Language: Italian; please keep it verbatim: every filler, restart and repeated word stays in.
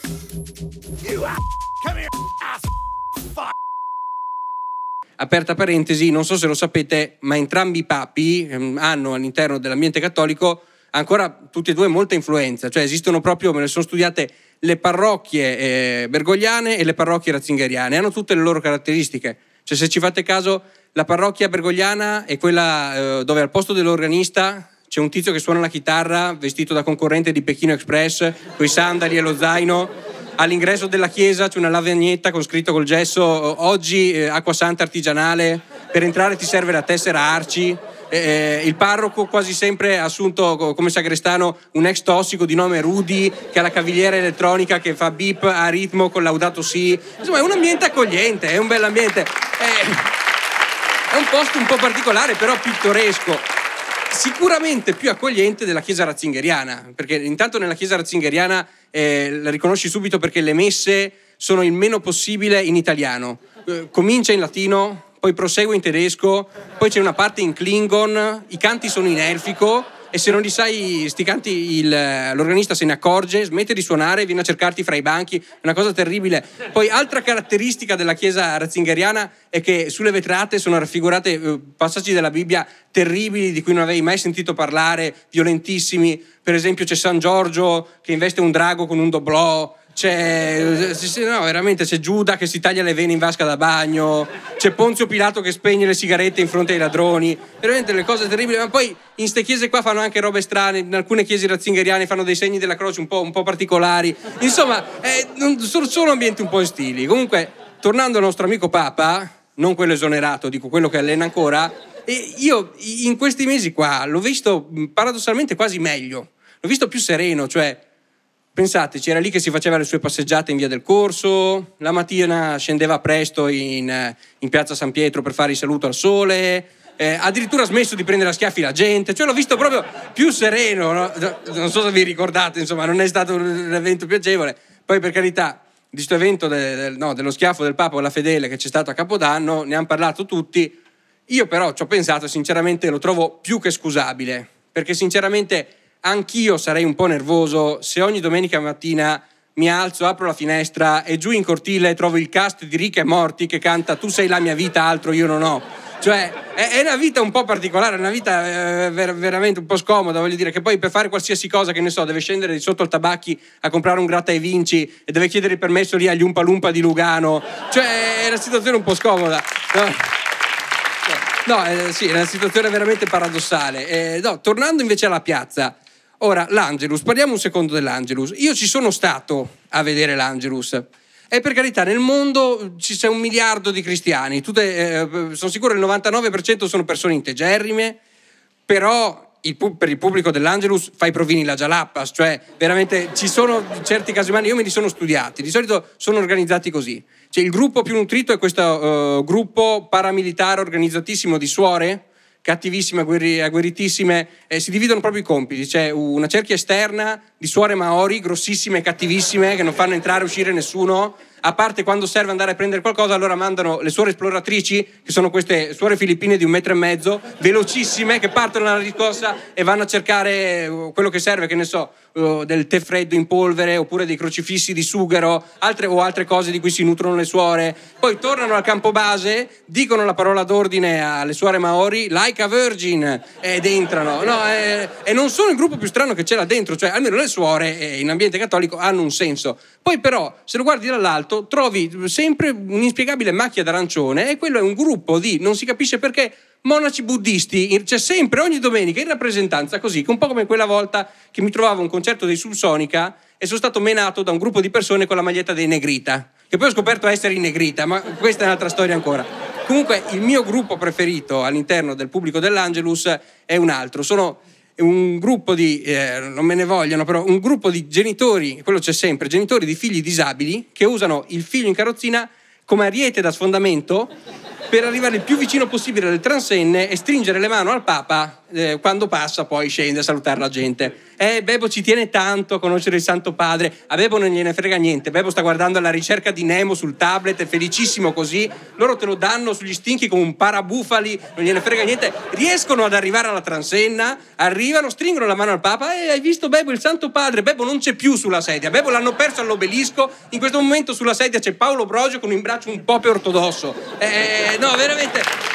Aperta parentesi, non so se lo sapete, ma entrambi i papi ehm, hanno all'interno dell'ambiente cattolico ancora tutti e due molta influenza, cioè esistono proprio, me ne sono studiate, le parrocchie eh, bergogliane e le parrocchie ratzingeriane, hanno tutte le loro caratteristiche. Cioè, se ci fate caso, la parrocchia bergogliana è quella eh, dove al posto dell'organista c'è un tizio che suona la chitarra vestito da concorrente di Pechino Express, coi sandali e lo zaino. All'ingresso della chiesa c'è una lavagnetta con scritto col gesso oggi eh, acqua santa artigianale, per entrare ti serve la tessera Arci. Eh, il parroco quasi sempre ha assunto come sagrestano un ex tossico di nome Rudy, che ha la cavigliera elettronica che fa beep a ritmo con Laudato Si. Insomma, è un ambiente accogliente, è un bell'ambiente. È, è un posto un po' particolare, però pittoresco. Sicuramente più accogliente della chiesa ratzingeriana, perché intanto nella chiesa ratzingeriana eh, la riconosci subito perché le messe sono il meno possibile in italiano. Eh, comincia in latino, poi prosegue in tedesco, poi c'è una parte in klingon, i canti sono in elfico e se non li sai sti canti il, l'organista se ne accorge, smette di suonare, viene a cercarti fra i banchi, è una cosa terribile. Poi altra caratteristica della chiesa ratzingeriana è che sulle vetrate sono raffigurate eh, passaggi della Bibbia terribili di cui non avevi mai sentito parlare, violentissimi. Per esempio c'è San Giorgio che investe un drago con un doblò, c'è, no, veramente c'è Giuda che si taglia le vene in vasca da bagno, c'è Ponzio Pilato che spegne le sigarette in fronte ai ladroni, veramente le cose terribili. Ma poi in ste chiese qua fanno anche robe strane, in alcune chiese ratzingeriane fanno dei segni della croce un po', un po' particolari, insomma eh, sono, sono ambienti un po' ostili. Comunque, tornando al nostro amico Papa, non quello esonerato, dico quello che allena ancora, e io in questi mesi qua l'ho visto paradossalmente quasi meglio, l'ho visto più sereno, cioè pensateci, era lì che si faceva le sue passeggiate in via del Corso, la mattina scendeva presto in, in piazza San Pietro per fare il saluto al sole, eh, addirittura ha smesso di prendere a schiaffi la gente, cioè l'ho visto proprio più sereno, no? Non so se vi ricordate, insomma, non è stato un evento piacevole. Poi, per carità, di questo evento de, de, no, dello schiaffo del Papa alla fedele che c'è stato a Capodanno, ne hanno parlato tutti. Io però ci ho pensato, sinceramente lo trovo più che scusabile, perché sinceramente anch'io sarei un po' nervoso se ogni domenica mattina mi alzo, apro la finestra e giù in cortile trovo il cast di Rick e Morty che canta "Tu sei la mia vita, altro io non ho". Cioè è, è una vita un po' particolare, una vita eh, ver- veramente un po' scomoda, voglio dire, che poi per fare qualsiasi cosa, che ne so, deve scendere di sotto il tabacchi a comprare un gratta e vinci e deve chiedere il permesso lì agli Umpa Lumpa di Lugano, cioè è una situazione un po' scomoda, no? No, eh, sì, è una situazione veramente paradossale. Eh, no, tornando invece alla piazza, ora l'Angelus, parliamo un secondo dell'Angelus. Io ci sono stato a vedere l'Angelus e per carità nel mondo ci c'è un miliardo di cristiani, tutte, eh, sono sicuro il novantanove per cento sono persone integerrime, però il, per il pubblico dell'Angelus fai provini la Jalappas, cioè veramente ci sono certi casi umani, io me li sono studiati, di solito sono organizzati così. Cioè, il gruppo più nutrito è questo uh, gruppo paramilitare organizzatissimo di suore, cattivissime, agguerri- agguerritissime, eh, si dividono proprio i compiti. C'è una cerchia esterna di suore maori, grossissime e cattivissime, che non fanno entrare e uscire nessuno, a parte quando serve andare a prendere qualcosa, allora mandano le suore esploratrici, che sono queste suore filippine di un metro e mezzo, velocissime, che partono alla riscossa e vanno a cercare quello che serve, che ne so, del tè freddo in polvere, oppure dei crocifissi di sughero, altre, o altre cose di cui si nutrono le suore. Poi tornano al campo base, dicono la parola d'ordine alle suore maori, like a virgin, ed entrano. No, e, e non sono il gruppo più strano che c'è là dentro, cioè almeno le suore in ambiente cattolico hanno un senso. Poi però, se lo guardi dall'alto, trovi sempre un'inspiegabile macchia d'arancione, e quello è un gruppo di, non si capisce perché, monaci buddisti. C'è sempre, ogni domenica, in rappresentanza così, un po' come quella volta che mi trovavo a un concerto dei Subsonica e sono stato menato da un gruppo di persone con la maglietta dei Negrita, che poi ho scoperto essere i Negrita, ma questa è un'altra storia ancora. Comunque il mio gruppo preferito all'interno del pubblico dell'Angelus è un altro, sono un gruppo di, eh, non me ne vogliono, però un gruppo di genitori, quello c'è sempre, genitori di figli disabili che usano il figlio in carrozzina come ariete da sfondamento per arrivare il più vicino possibile alle transenne e stringere le mani al Papa eh, quando passa, poi scende a salutare la gente. Eh, Bebo ci tiene tanto a conoscere il Santo Padre. A Bebo non gliene frega niente. Bebo sta guardando la ricerca di Nemo sul tablet, è felicissimo così. Loro te lo danno sugli stinchi come un parabufali, non gliene frega niente. Riescono ad arrivare alla transenna, arrivano, stringono la mano al Papa e hai visto Bebo, il Santo Padre? Bebo non c'è più sulla sedia. Bebo l'hanno perso all'obelisco. In questo momento sulla sedia c'è Paolo Brogio con in braccio un pope ortodosso. Eh, no, veramente...